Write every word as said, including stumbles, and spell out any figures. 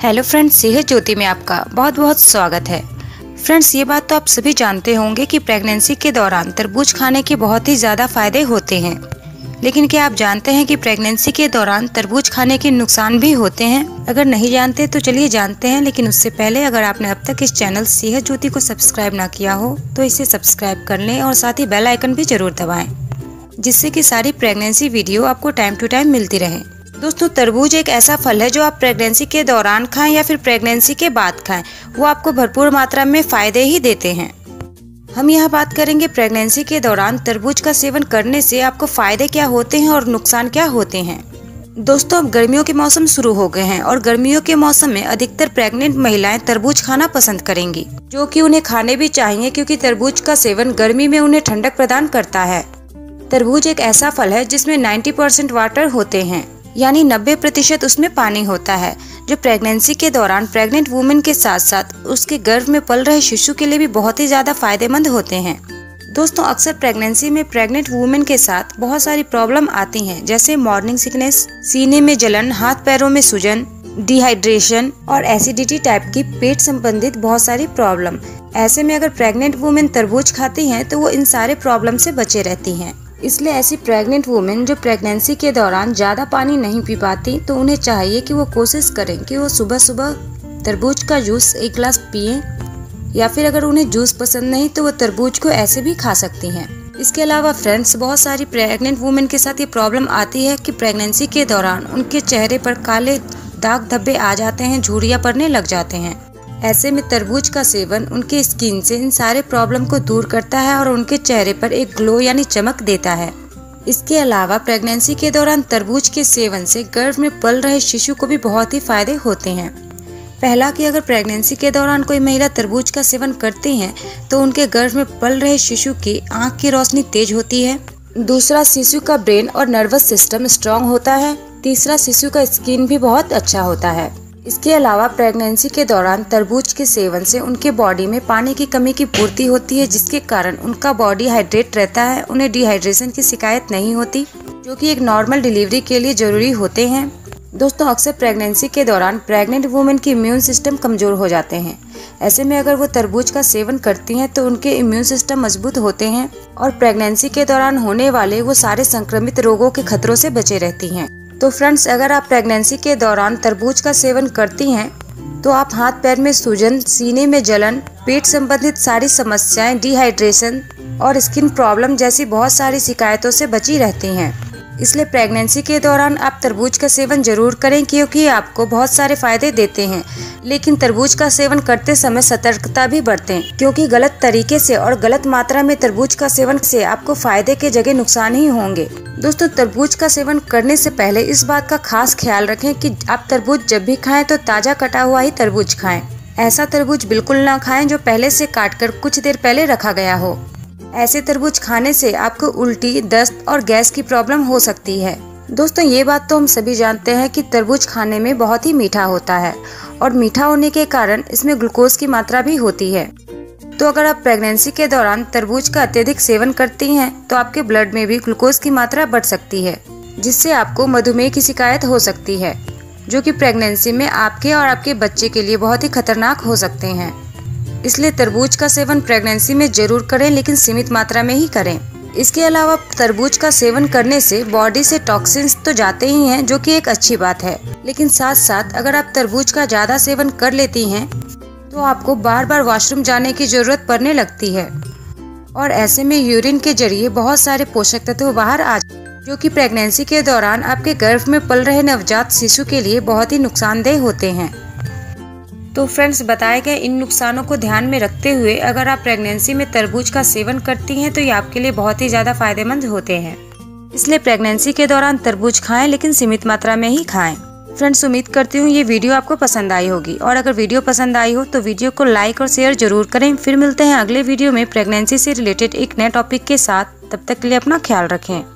Hello friends, सेहत ज्योति में आपका बहुत बहुत स्वागत है। फ्रेंड्स, ये बात तो आप सभी जानते होंगे कि प्रेगनेंसी के दौरान तरबूज खाने के बहुत ही ज़्यादा फायदे होते हैं। लेकिन क्या आप जानते हैं कि प्रेगनेंसी के दौरान तरबूज खाने के नुकसान भी होते हैं? अगर नहीं जानते तो चलिए जानते हैं। लेकिन उससे पहले अगर आपने अब तक इस चैनल सेहत ज्योति को सब्सक्राइब ना किया हो तो इसे सब्सक्राइब कर लें और साथ ही बेल आइकन भी जरूर दबाएं, जिससे कि सारी प्रेगनेंसी वीडियो आपको टाइम टू टाइम मिलती रहे। दोस्तों, तरबूज एक ऐसा फल है जो आप प्रेगनेंसी के दौरान खाएं या फिर प्रेगनेंसी के बाद खाएं, वो आपको भरपूर मात्रा में फायदे ही देते हैं। हम यहाँ बात करेंगे प्रेगनेंसी के दौरान तरबूज का सेवन करने से आपको फायदे क्या होते हैं और नुकसान क्या होते हैं। दोस्तों, अब गर्मियों के मौसम शुरू हो गए हैं और गर्मियों के मौसम में अधिकतर प्रेग्नेंट महिलाएं तरबूज खाना पसंद करेंगी, जो कि उन्हें खाने भी चाहिए क्योंकि तरबूज का सेवन गर्मी में उन्हें ठंडक प्रदान करता है। तरबूज एक ऐसा फल है जिसमें नब्बे परसेंट वाटर होते हैं, यानी नब्बे प्रतिशत उसमें पानी होता है, जो प्रेगनेंसी के दौरान प्रेग्नेंट वुमेन के साथ साथ उसके गर्भ में पल रहे शिशु के लिए भी बहुत ही ज्यादा फायदेमंद होते हैं। दोस्तों, अक्सर प्रेगनेंसी में प्रेग्नेंट वुमेन के साथ बहुत सारी प्रॉब्लम आती हैं, जैसे मॉर्निंग सिकनेस, सीने में जलन, हाथ पैरों में सूजन, डिहाइड्रेशन और एसिडिटी टाइप की पेट संबंधित बहुत सारी प्रॉब्लम। ऐसे में अगर प्रेग्नेंट वुमेन तरबूज खाती हैं तो वो इन सारे प्रॉब्लम से बचे रहती हैं। इसलिए ऐसी प्रेग्नेंट वुमेन जो प्रेगनेंसी के दौरान ज्यादा पानी नहीं पी पाती, तो उन्हें चाहिए कि वो कोशिश करें कि वो सुबह सुबह तरबूज का जूस एक गिलास पिएं, या फिर अगर उन्हें जूस पसंद नहीं तो वो तरबूज को ऐसे भी खा सकती हैं। इसके अलावा फ्रेंड्स, बहुत सारी प्रेग्नेंट वुमेन के साथ ये प्रॉब्लम आती है कि प्रेगनेंसी के दौरान उनके चेहरे पर काले दाग धब्बे आ जाते हैं, झुर्रियां पड़ने लग जाते हैं। ऐसे में तरबूज का सेवन उनके स्किन से इन सारे प्रॉब्लम को दूर करता है और उनके चेहरे पर एक ग्लो यानी चमक देता है। इसके अलावा प्रेगनेंसी के दौरान तरबूज के सेवन से गर्भ में पल रहे शिशु को भी बहुत ही फायदे होते हैं। पहला कि अगर प्रेगनेंसी के दौरान कोई महिला तरबूज का सेवन करती हैं तो उनके गर्भ में पल रहे शिशु की आँख की रोशनी तेज होती है। दूसरा, शिशु का ब्रेन और नर्वस सिस्टम स्ट्रॉन्ग होता है। तीसरा, शिशु का स्किन भी बहुत अच्छा होता है। इसके अलावा प्रेगनेंसी के दौरान तरबूज के सेवन से उनके बॉडी में पानी की कमी की पूर्ति होती है, जिसके कारण उनका बॉडी हाइड्रेट रहता है। उन्हें डिहाइड्रेशन की शिकायत नहीं होती, जो कि एक नॉर्मल डिलीवरी के लिए जरूरी होते हैं। दोस्तों, अक्सर प्रेगनेंसी के दौरान प्रेग्नेंट वुमेन की इम्यून सिस्टम कमजोर हो जाते हैं। ऐसे में अगर वो तरबूज का सेवन करती हैं तो उनके इम्यून सिस्टम मजबूत होते हैं और प्रेगनेंसी के दौरान होने वाले वो सारे संक्रमित रोगों के खतरों से बचे रहती हैं। तो फ्रेंड्स, अगर आप प्रेगनेंसी के दौरान तरबूज का सेवन करती हैं तो आप हाथ पैर में सूजन, सीने में जलन, पेट संबंधित सारी समस्याएं, डिहाइड्रेशन और स्किन प्रॉब्लम जैसी बहुत सारी शिकायतों से बची रहती हैं। इसलिए प्रेगनेंसी के दौरान आप तरबूज का सेवन जरूर करें, क्योंकि ये आपको बहुत सारे फायदे देते हैं। लेकिन तरबूज का सेवन करते समय सतर्कता भी बरतें, क्योंकि गलत तरीके से और गलत मात्रा में तरबूज का सेवन से आपको फायदे के जगह नुकसान ही होंगे। दोस्तों, तरबूज का सेवन करने से पहले इस बात का खास ख्याल रखें कि आप तरबूज जब भी खाएं तो ताजा कटा हुआ ही तरबूज खाएं। ऐसा तरबूज बिल्कुल ना खाएं जो पहले से काटकर कुछ देर पहले रखा गया हो। ऐसे तरबूज खाने से आपको उल्टी, दस्त और गैस की प्रॉब्लम हो सकती है। दोस्तों, ये बात तो हम सभी जानते हैं कि तरबूज खाने में बहुत ही मीठा होता है और मीठा होने के कारण इसमें ग्लूकोज की मात्रा भी होती है। तो अगर आप प्रेगनेंसी के दौरान तरबूज का अत्यधिक सेवन करती हैं तो आपके ब्लड में भी ग्लूकोज की मात्रा बढ़ सकती है, जिससे आपको मधुमेह की शिकायत हो सकती है, जो कि प्रेगनेंसी में आपके और आपके बच्चे के लिए बहुत ही खतरनाक हो सकते हैं। इसलिए तरबूज का सेवन प्रेगनेंसी में जरूर करें, लेकिन सीमित मात्रा में ही करें। इसके अलावा तरबूज का सेवन करने से बॉडी से टॉक्सिन्स तो जाते ही हैं, जो कि एक अच्छी बात है। लेकिन साथ साथ अगर आप तरबूज का ज्यादा सेवन कर लेती हैं तो आपको बार बार वॉशरूम जाने की जरूरत पड़ने लगती है और ऐसे में यूरिन के जरिए बहुत सारे पोषक तत्व बाहर आ जाते हैं, जो कि प्रेगनेंसी के दौरान आपके गर्भ में पल रहे नवजात शिशु के लिए बहुत ही नुकसानदेह होते हैं। तो फ्रेंड्स, बताए गए इन नुकसानों को ध्यान में रखते हुए अगर आप प्रेगनेंसी में तरबूज का सेवन करती हैं तो ये आपके लिए बहुत ही ज्यादा फायदेमंद होते हैं। इसलिए प्रेगनेंसी के दौरान तरबूज खाएं, लेकिन सीमित मात्रा में ही खाएं। फ्रेंड्स, उम्मीद करती हूँ ये वीडियो आपको पसंद आई होगी, और अगर वीडियो पसंद आई हो तो वीडियो को लाइक और शेयर जरूर करें। फिर मिलते हैं अगले वीडियो में प्रेगनेंसी से रिलेटेड एक नए टॉपिक के साथ। तब तक के लिए अपना ख्याल रखें।